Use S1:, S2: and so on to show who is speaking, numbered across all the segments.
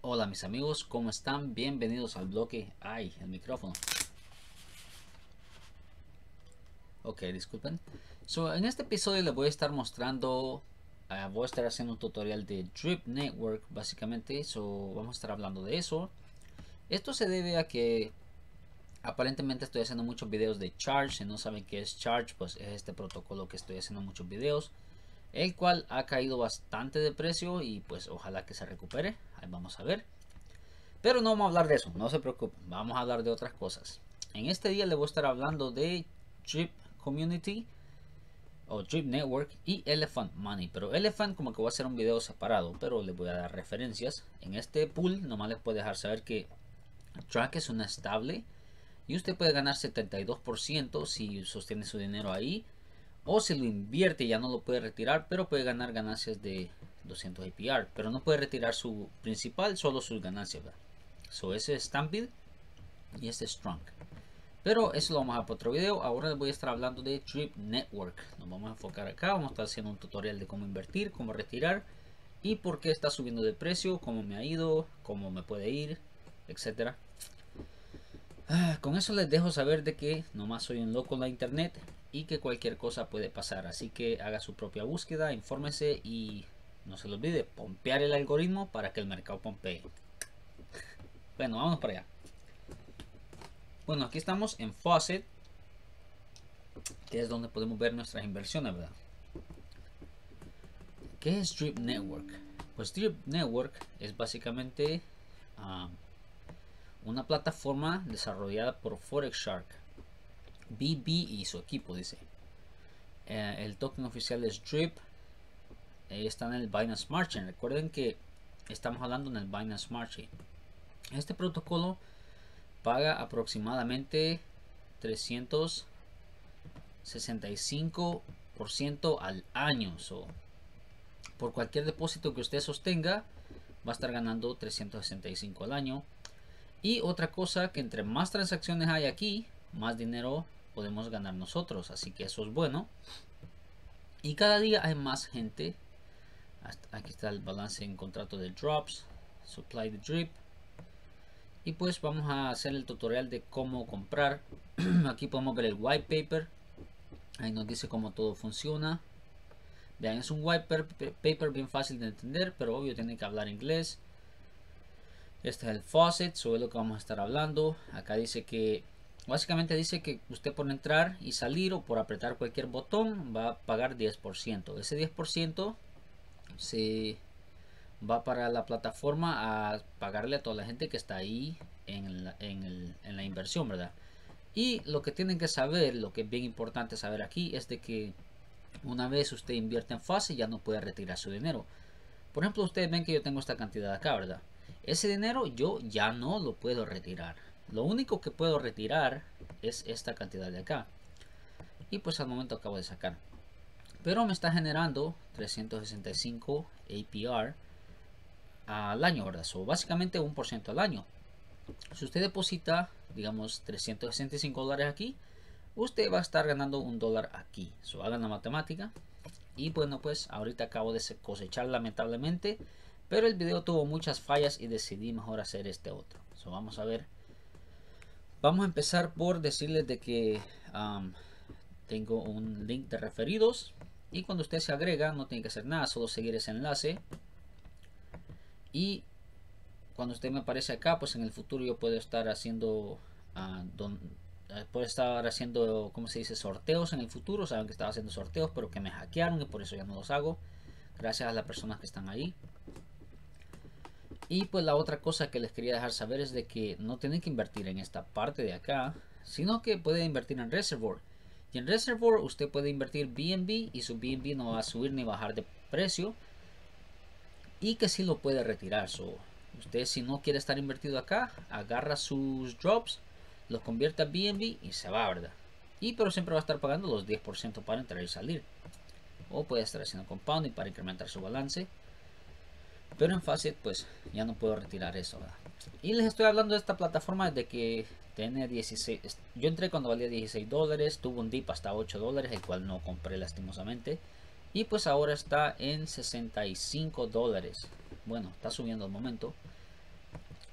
S1: Hola mis amigos, ¿cómo están? Bienvenidos al bloque. Ay, el micrófono. Ok, disculpen. En este episodio les voy a estar mostrando, voy a estar haciendo un tutorial de Drip Network básicamente. Vamos a estar hablando de eso. Esto se debe a que aparentemente estoy haciendo muchos videos de Charge. Si no saben qué es Charge, pues es este protocolo que estoy haciendo muchos videos, el cual ha caído bastante de precio y pues ojalá que se recupere. Ahí vamos a ver. Pero no vamos a hablar de eso, no se preocupen, vamos a hablar de otras cosas. En este día les voy a estar hablando de Drip Community o Drip Network y Elephant Money. Pero Elephant como que voy a hacer un video separado, pero les voy a dar referencias. En este pool nomás les puedo dejar saber que Track es una estable y usted puede ganar 72% si sostiene su dinero ahí. O si lo invierte ya no lo puede retirar, pero puede ganar ganancias de 200 APR. Pero no puede retirar su principal, solo sus ganancias, ¿verdad? Ese es Stampede y este es Strong. Pero eso lo vamos a para otro video. Ahora les voy a estar hablando de Drip Network. Nos vamos a enfocar acá. Vamos a estar haciendo un tutorial de cómo invertir, cómo retirar y por qué está subiendo de precio, cómo me ha ido, cómo me puede ir, etcétera. Con eso les dejo saber de que nomás soy un loco en la internet y que cualquier cosa puede pasar. Así que haga su propia búsqueda, infórmese y no se le olvide pompear el algoritmo para que el mercado pompee. Bueno, vamos para allá. Bueno, aquí estamos en Faucet, que es donde podemos ver nuestras inversiones, ¿verdad? ¿Qué es Drip Network? Pues Drip Network es básicamente una plataforma desarrollada por Forex Shark, BB y su equipo, dice. El token oficial es Drip. Está en el Binance Smart Chain. Recuerden que estamos hablando en el Binance Smart Chain. Este protocolo paga aproximadamente 365% al año. Por cualquier depósito que usted sostenga, va a estar ganando 365 al año. Y otra cosa, que entre más transacciones hay aquí, más dinero podemos ganar nosotros. Así que eso es bueno. Y cada día hay más gente. Aquí está el balance en contrato de drops, supply de drip. Y pues vamos a hacer el tutorial de cómo comprar. Aquí podemos ver el white paper. Ahí nos dice cómo todo funciona. Vean, es un white paper bien fácil de entender, pero obvio tiene que hablar inglés. Este es el faucet, sobre lo que vamos a estar hablando. Acá dice que, básicamente dice que usted por entrar y salir o por apretar cualquier botón va a pagar 10%. Ese 10% se va para la plataforma a pagarle a toda la gente que está ahí en la inversión, ¿verdad? Y lo que tienen que saber, lo que es bien importante saber aquí, es de que una vez usted invierte en fase ya no puede retirar su dinero. Por ejemplo, ustedes ven que yo tengo esta cantidad acá, ¿verdad? Ese dinero yo ya no lo puedo retirar. Lo único que puedo retirar es esta cantidad de acá. Y pues al momento acabo de sacar. Pero me está generando 365 APR al año, ¿verdad? Básicamente 1% al año. Si usted deposita, digamos, 365 dólares aquí, usted va a estar ganando $1 aquí. Hagan la matemática. Y bueno, pues ahorita acabo de cosechar lamentablemente, pero el video tuvo muchas fallas y decidí mejor hacer este otro. Vamos a ver. Vamos a empezar por decirles de que tengo un link de referidos. Y cuando usted se agrega no tiene que hacer nada, solo seguir ese enlace. Y cuando usted me aparece acá, pues en el futuro yo puedo estar haciendo ¿cómo se dice? Sorteos en el futuro. Saben que estaba haciendo sorteos, pero que me hackearon y por eso ya no los hago. Gracias a las personas que están ahí. Y pues la otra cosa que les quería dejar saber es de que no tienen que invertir en esta parte de acá, sino que pueden invertir en Reservoir. Y en Reservoir usted puede invertir BNB y su BNB no va a subir ni bajar de precio. Y que sí lo puede retirar. Usted si no quiere estar invertido acá, agarra sus drops, los convierte a BNB y se va, ¿verdad? Pero siempre va a estar pagando los 10% para entrar y salir. O puede estar haciendo compounding para incrementar su balance. Pero en Facet pues ya no puedo retirar eso, ¿verdad? Y les estoy hablando de esta plataforma desde que tiene 16. Yo entré cuando valía 16 dólares. Tuvo un dip hasta 8 dólares, el cual no compré lastimosamente. Y pues ahora está en 65 dólares. Bueno, está subiendo al momento.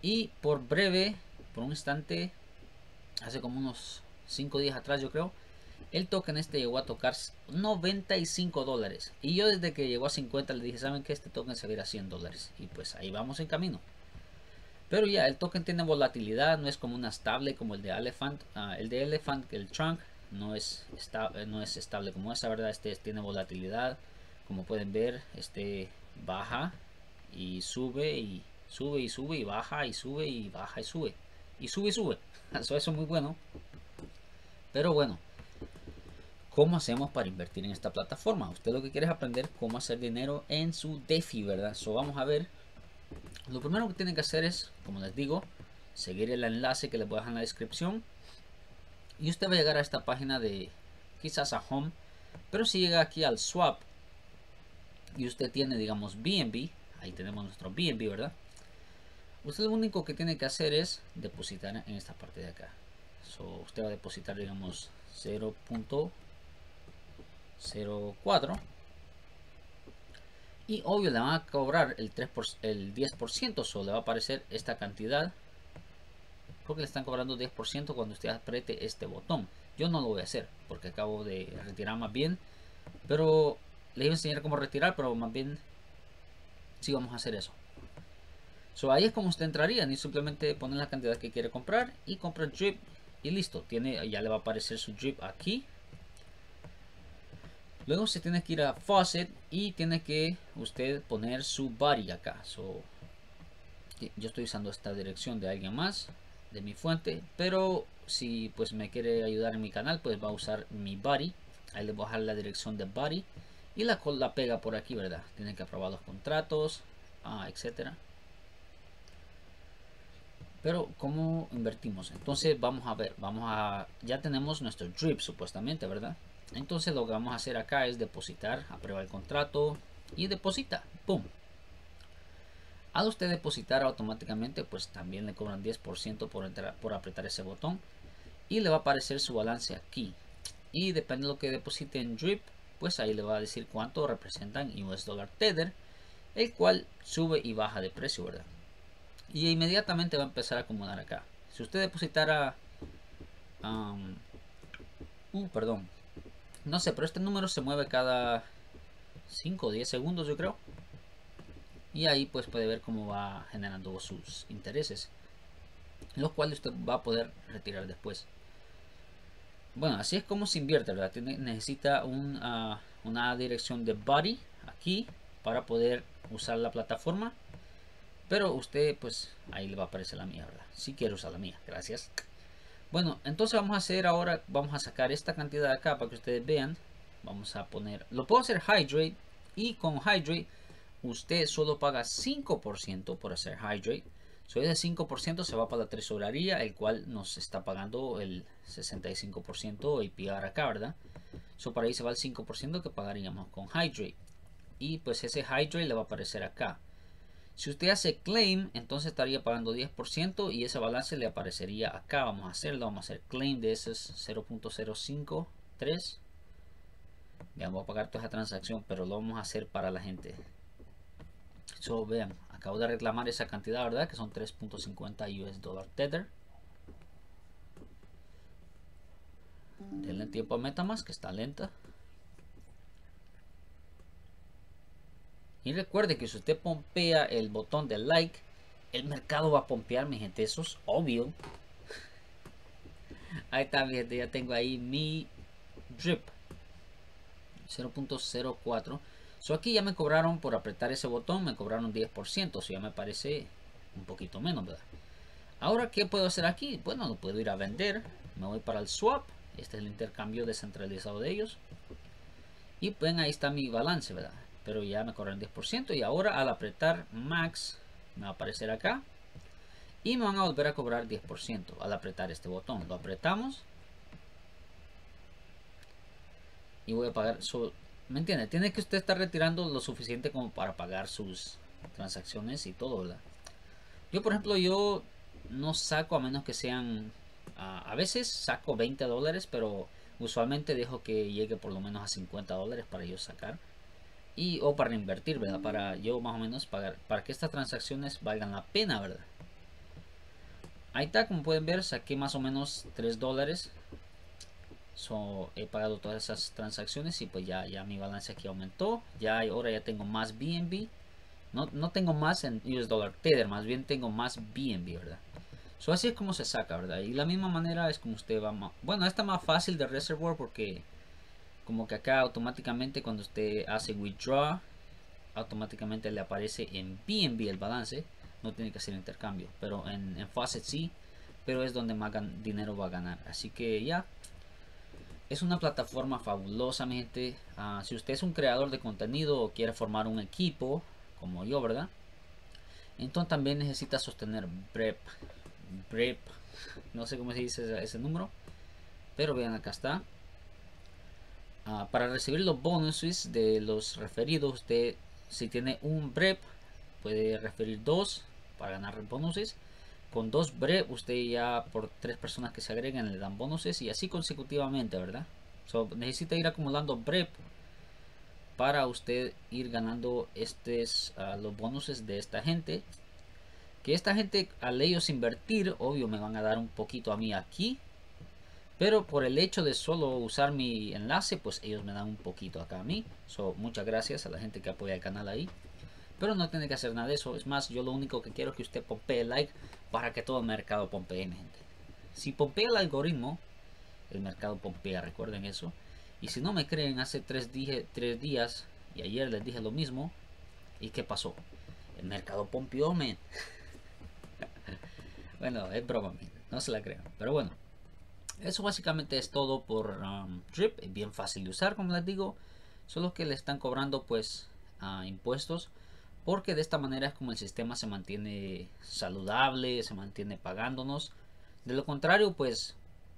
S1: Y por un instante, hace como unos 5 días atrás yo creo, el token este llegó a tocar $95. Y yo desde que llegó a 50 le dije, ¿saben que este token se va a ir a $100? Y pues ahí vamos en camino. Pero ya, el token tiene volatilidad, no es como una estable como el de Elephant. El de Elephant, el Trunk, no es estable como esa, ¿verdad? Este tiene volatilidad. Como pueden ver, este baja y sube y sube y sube y baja y sube y baja y sube. Y sube y sube. Eso es muy bueno. Pero bueno, ¿cómo hacemos para invertir en esta plataforma? Usted lo que quiere es aprender cómo hacer dinero en su DeFi, ¿verdad? Vamos a ver. Lo primero que tienen que hacer es, como les digo, seguir el enlace que les voy a dejar en la descripción. Y usted va a llegar a esta página de, quizás a Home. Pero si llega aquí al Swap y usted tiene, digamos, BNB, ahí tenemos nuestro BNB, ¿verdad? Usted lo único que tiene que hacer es depositar en esta parte de acá. Usted va a depositar, digamos, 0.04. Y obvio le van a cobrar el 10%, solo le va a aparecer esta cantidad. Porque le están cobrando 10% cuando usted apriete este botón. Yo no lo voy a hacer porque acabo de retirar más bien. Pero les iba a enseñar cómo retirar, pero más bien sí vamos a hacer eso. Ahí es como usted entraría, ni simplemente poner la cantidad que quiere comprar y compra drip y listo. Ya le va a aparecer su drip aquí. Luego se tiene que ir a Faucet y tiene que usted poner su body acá. Yo estoy usando esta dirección de alguien más, de mi fuente, pero si pues me quiere ayudar en mi canal, pues va a usar mi body. Ahí le voy a dejar la dirección de body y la pega por aquí, ¿verdad? Tienen que aprobar los contratos, etcétera. Pero ¿cómo invertimos? Entonces vamos a ver, ya tenemos nuestro drip supuestamente, ¿verdad? Entonces lo que vamos a hacer acá es depositar, aprueba el contrato y deposita, ¡pum! Al usted depositar automáticamente, pues también le cobran 10% por apretar ese botón y le va a aparecer su balance aquí. Y depende de lo que deposite en drip, pues ahí le va a decir cuánto representan US Dollar Tether, el cual sube y baja de precio, ¿verdad? Y inmediatamente va a empezar a acomodar acá. Si usted depositara perdón, no sé, pero este número se mueve cada 5 o 10 segundos, yo creo. Y ahí pues puede ver cómo va generando sus intereses, los cuales usted va a poder retirar después. Bueno, así es como se invierte, ¿verdad? Necesita una dirección de body aquí para poder usar la plataforma. Pero usted, pues, ahí le va a aparecer la mía, ¿verdad? Si quiere usar la mía, gracias. Bueno, entonces vamos a hacer ahora, vamos a sacar esta cantidad de acá para que ustedes vean. Vamos a poner, lo puedo hacer Hydrate. Y con Hydrate, usted solo paga 5% por hacer Hydrate. Ese 5% se va para la tesorería, el cual nos está pagando el 65% APR acá, ¿verdad? Para ahí se va el 5% que pagaríamos con Hydrate. Y pues ese Hydrate le va a aparecer acá. Si usted hace claim, entonces estaría pagando 10% y ese balance le aparecería acá. Vamos a hacerlo, vamos a hacer claim de esos 0.053. Ya vamos a pagar toda esa transacción, pero lo vamos a hacer para la gente. Vean, acabo de reclamar esa cantidad, ¿verdad? Que son 3.50 US Dollar Tether. Denle tiempo a MetaMask, que está lenta. Y recuerde que si usted pompea el botón de like, el mercado va a pompear, mi gente. Eso es obvio. Ahí está, mi gente. Ya tengo ahí mi drip 0.04. Aquí ya me cobraron por apretar ese botón. Me cobraron 10%. Eso ya me parece un poquito menos, ¿verdad? Ahora, ¿qué puedo hacer aquí? Bueno, lo puedo ir a vender. Me voy para el swap. Este es el intercambio descentralizado de ellos. Y ven, ahí está mi balance, ¿verdad? Pero ya me cobran 10%. Y ahora al apretar max me va a aparecer acá. Y me van a volver a cobrar 10% al apretar este botón. Lo apretamos. Y voy a pagar. ¿Me entiende? Tiene que usted estar retirando lo suficiente como para pagar sus transacciones y todo, ¿verdad? Yo, por ejemplo, yo no saco a menos que sean... a veces saco $20, pero usualmente dejo que llegue por lo menos a $50 para yo sacar. O para invertir, ¿verdad? Para yo más o menos pagar, para que estas transacciones valgan la pena, ¿verdad? ahí está, como pueden ver, saqué más o menos $3. He pagado todas esas transacciones y pues ya mi balance aquí aumentó. Ahora ya tengo más BNB. No tengo más en US Dollar Tether, más bien tengo más BNB, ¿verdad? Así es como se saca, ¿verdad? Y la misma manera es como usted va... Bueno, está más fácil de Reservoir porque como que acá automáticamente cuando usted hace withdraw, automáticamente le aparece en BNB el balance. No tiene que hacer intercambio. Pero en Faucet sí. Pero es donde más dinero va a ganar. Así que ya. Es una plataforma fabulosa, mi gente. Si usted es un creador de contenido o quiere formar un equipo, como yo, ¿verdad? Entonces también necesita sostener BREP. No sé cómo se dice ese número. Pero vean, acá está. Para recibir los bonuses de los referidos, usted si tiene un BREP puede referir 2 para ganar bonuses. Con 2 BREP usted ya por 3 personas que se agregan le dan bonuses y así consecutivamente, ¿verdad? Necesita ir acumulando BREP para usted ir ganando los bonuses de esta gente. Que esta gente, al ellos invertir, obvio me van a dar un poquito a mí aquí. Pero por el hecho de solo usar mi enlace, pues ellos me dan un poquito acá a mí. Muchas gracias a la gente que apoya el canal ahí. Pero no tiene que hacer nada de eso. Es más, yo lo único que quiero es que usted pompee like para que todo el mercado pompee, mi gente. Si pompea el algoritmo, el mercado pompea, recuerden eso. Y si no me creen, hace 3 días y ayer les dije lo mismo. ¿Y qué pasó? El mercado pompeó, men. Bueno, es broma, men. No se la crean. Pero bueno, eso básicamente es todo por Drip. Es bien fácil de usar, como les digo. Solo que le están cobrando pues impuestos. Porque de esta manera es como el sistema se mantiene saludable, se mantiene pagándonos. De lo contrario, pues,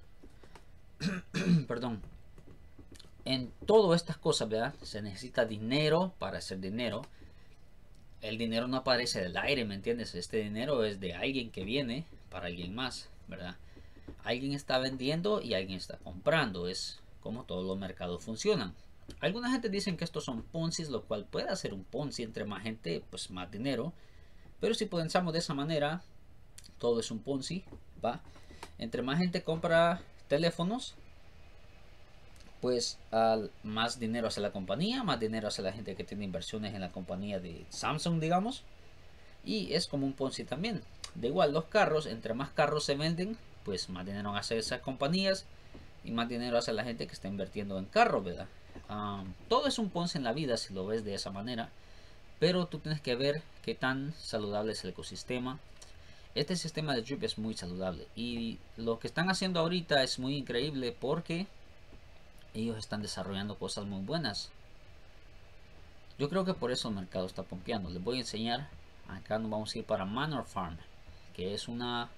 S1: perdón, en todas estas cosas, ¿verdad? Se necesita dinero para hacer dinero. El dinero no aparece del aire, ¿me entiendes? Este dinero es de alguien que viene para alguien más, ¿verdad? Alguien está vendiendo y alguien está comprando. Es como todos los mercados funcionan. Alguna gente dicen que estos son Ponzi, lo cual puede hacer un Ponzi. Entre más gente, pues más dinero. Pero si pensamos de esa manera, todo es un Ponzi, ¿va? Entre más gente compra teléfonos, pues más dinero hace la compañía, más dinero hace la gente que tiene inversiones en la compañía de Samsung, digamos. Y es como un Ponzi también. De igual, los carros, entre más carros se venden, pues más dinero hace esas compañías y más dinero hace la gente que está invirtiendo en carros, ¿verdad? Todo es un Ponzi en la vida si lo ves de esa manera. Pero tú tienes que ver qué tan saludable es el ecosistema. Este sistema de Drip es muy saludable. Y lo que están haciendo ahorita es muy increíble porque ellos están desarrollando cosas muy buenas. Yo creo que por eso el mercado está pompeando. Les voy a enseñar. Acá nos vamos a ir para Manor Farm, que es una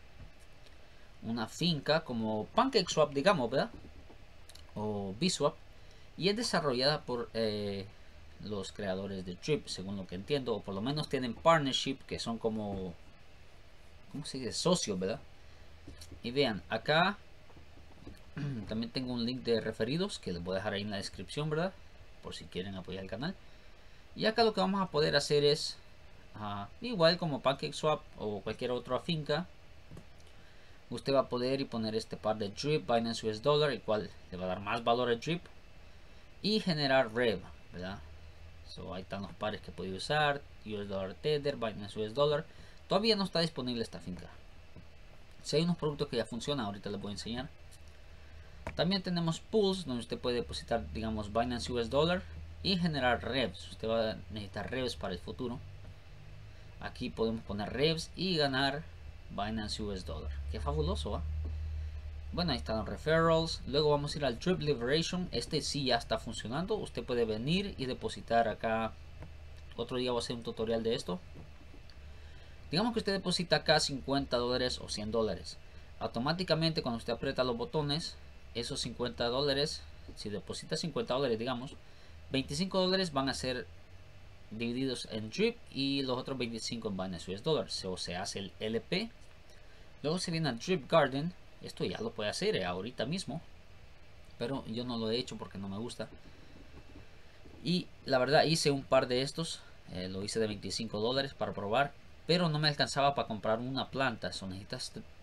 S1: finca como PancakeSwap, digamos, ¿verdad? O BSwap. Y es desarrollada por los creadores de Drip, según lo que entiendo. O por lo menos tienen partnership, que son como... ¿Cómo se dice? Socios, ¿verdad? Y vean, acá también tengo un link de referidos que les voy a dejar ahí en la descripción, ¿verdad? Por si quieren apoyar el canal. Y acá lo que vamos a poder hacer es igual como PancakeSwap o cualquier otra finca. Usted va a poder poner este par de Drip, Binance US Dollar, el cual le va a dar más valor al Drip. Y generar Rev, ¿verdad? Ahí están los pares que puede usar. US Dollar Tether, Binance US Dollar. Todavía no está disponible esta finca. Si hay unos productos que ya funcionan, ahorita les voy a enseñar. También tenemos pools donde usted puede depositar, digamos, Binance US Dollar y generar revs. Usted va a necesitar revs para el futuro. Aquí podemos poner revs y ganar Binance US Dollar. Qué fabuloso, ¿eh? Bueno, ahí están los referrals. Luego vamos a ir al Drip Liberation. Este sí ya está funcionando. Usted puede venir y depositar acá. Otro día voy a hacer un tutorial de esto. Digamos que usted deposita acá $50 o $100. Automáticamente cuando usted aprieta los botones, esos $50, si deposita $50, digamos, $25 van a ser divididos en Drip y los otros 25 en Binance US Dollars. O se hace el LP. Luego se viene a Drip Garden. Esto ya lo puede hacer ahorita mismo, pero yo no lo he hecho porque no me gusta. Y la verdad hice un par de estos. Lo hice de $25 para probar, pero no me alcanzaba para comprar una planta. Necesitas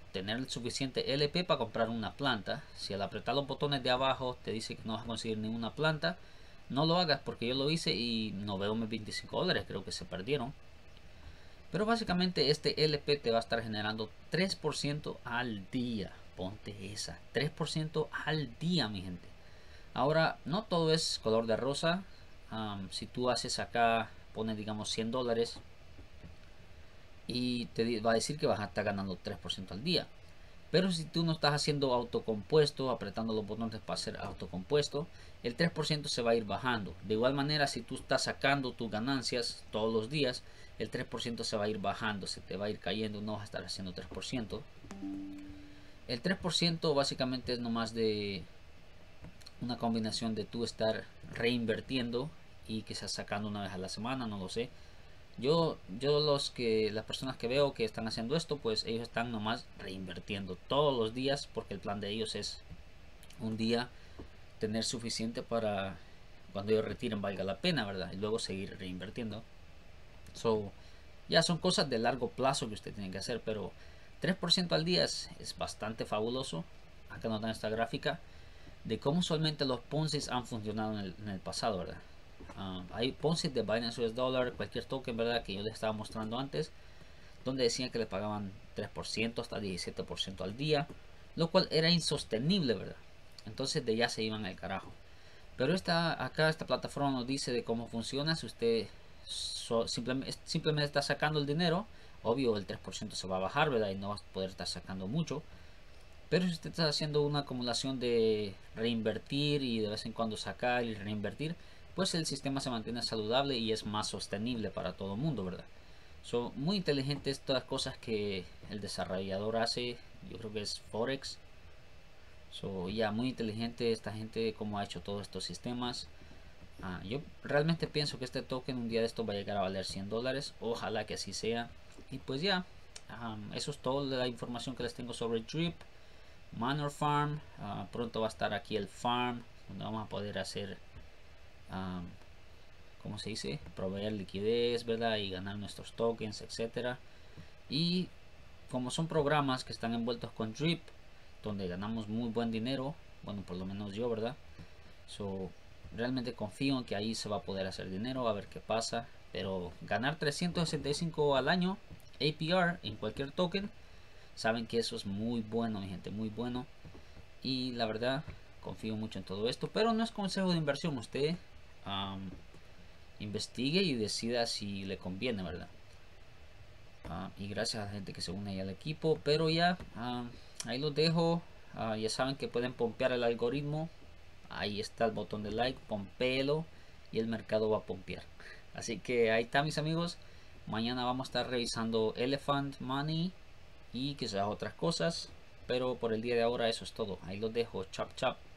S1: tener el suficiente LP para comprar una planta. Si al apretar los botones de abajo te dice que no vas a conseguir ninguna planta, no lo hagas, porque yo lo hice y no veo mis $25, creo que se perdieron. Pero básicamente este LP te va a estar generando 3% al día. Ponte esa, 3% al día, mi gente. Ahora, no todo es color de rosa. Si tú haces acá, pones digamos $100 y te va a decir que vas a estar ganando 3% al día. Pero si tú no estás haciendo autocompuesto, apretando los botones para hacer autocompuesto, el 3% se va a ir bajando. De igual manera, si tú estás sacando tus ganancias todos los días, el 3% se va a ir bajando, se te va a ir cayendo, no vas a estar haciendo 3%. El 3% básicamente es nomás de una combinación de tú estar reinvirtiendo y que estás sacando una vez a la semana, no lo sé. Las personas que veo que están haciendo esto, pues ellos están nomás reinvirtiendo todos los días, porque el plan de ellos es un día tener suficiente para cuando ellos retiren valga la pena, ¿verdad? Y luego seguir reinvirtiendo. Ya son cosas de largo plazo que usted tiene que hacer, pero 3% al día es bastante fabuloso. Acá nos dan esta gráfica de cómo usualmente los Ponzi han funcionado en el pasado, ¿verdad? Hay Ponzi de Binance US Dollar, cualquier token, ¿verdad? Que yo les estaba mostrando antes, donde decían que le pagaban 3% hasta 17% al día, lo cual era insostenible, ¿verdad? Entonces de ya se iban al carajo. Pero esta plataforma nos dice de cómo funciona. Si usted simplemente está sacando el dinero, obvio el 3% se va a bajar, ¿verdad? Y no va a poder estar sacando mucho. Pero si usted está haciendo una acumulación de reinvertir y de vez en cuando sacar y reinvertir, pues el sistema se mantiene saludable y es más sostenible para todo el mundo, ¿verdad? Son muy inteligentes todas las cosas que el desarrollador hace. Yo creo que es Forex. Muy inteligente esta gente como ha hecho todos estos sistemas. Yo realmente pienso que este token un día de esto va a llegar a valer $100. Ojalá que así sea. Y pues eso es toda la información que les tengo sobre Drip. Manor Farm, pronto va a estar aquí el farm, donde vamos a poder hacer, ¿cómo se dice? Proveer liquidez, ¿verdad? Y ganar nuestros tokens, etcétera. Y como son programas que están envueltos con Drip, donde ganamos muy buen dinero, bueno, por lo menos yo, ¿verdad? Realmente confío en que ahí se va a poder hacer dinero, a ver qué pasa. Pero ganar 365 al año APR en cualquier token, saben que eso es muy bueno, mi gente, muy bueno. Y la verdad, confío mucho en todo esto. Pero no es consejo de inversión. Usted investigue y decida si le conviene, ¿verdad? Y gracias a la gente que se une ahí al equipo. Pero ahí los dejo. Ya saben que pueden pompear el algoritmo. Ahí está el botón de like, pompéelo y el mercado va a pompear. Así que ahí está, mis amigos. Mañana vamos a estar revisando Elephant Money y quizás otras cosas, pero por el día de ahora eso es todo. Ahí los dejo. Chap chap.